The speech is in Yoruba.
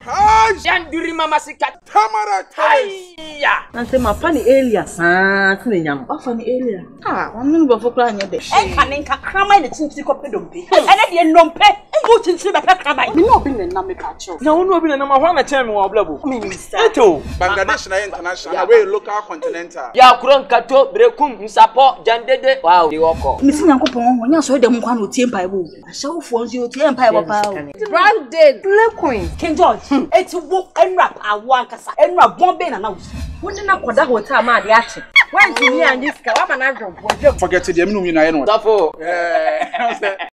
Janduri mama sika. Tamara Aiya. Nante ma fa ni Elias tini nyam. Ba fa ni Elias. Wanu ba fo kra nya de. Nka krama ni tinti ko pedompe. Ene de nnompe. Ngo tinti be krama. Me no bi na me ka cho. Na wonu obi na ma hwa na chen me wa blabo. Minister. Eto. Bangladesh na international, we local continental. Ya kuron kato brekum nsapo jandede. Wow, di woko. Me si Nyankopon ho nya so de mo kwa no tie mpa ebo. Ashawfo nso tie mpa ebo pa. Branded Queen King George. Eti wo enrap awo ankasa. Enrap bombe na na wo. wodi na koda hotel ma de ache when you hear this ka wa ma na drum Forget it, you know, Dafo.